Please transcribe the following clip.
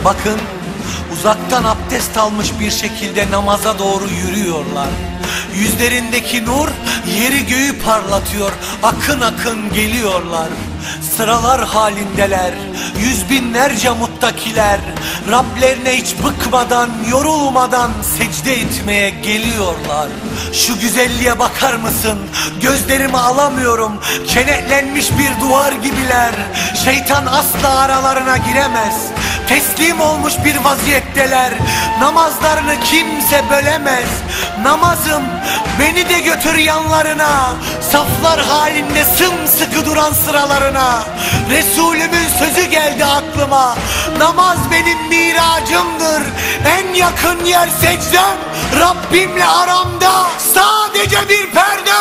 Bakın, uzaktan abdest almış bir şekilde namaza doğru yürüyorlar. Yüzlerindeki nur yeri göğü parlatıyor. Akın akın geliyorlar. Sıralar halindeler, yüz binlerce muttakiler. Rablerine hiç bıkmadan, yorulmadan secde etmeye geliyorlar. Şu güzelliğe bakar mısın? Gözlerimi alamıyorum. Kenetlenmiş bir duvar gibiler. Şeytan asla aralarına giremez. Teslim olmuş bir vaziyetteler. Namazlarını kimse bölemez. Namazım, beni de götür yanlarına. Saflar halinde sımsıkı duran sıralarına. Resulümün sözü geldi aklıma. Namaz benim miracımdır. En yakın yer secdem. Rabbimle aramda sadece bir perde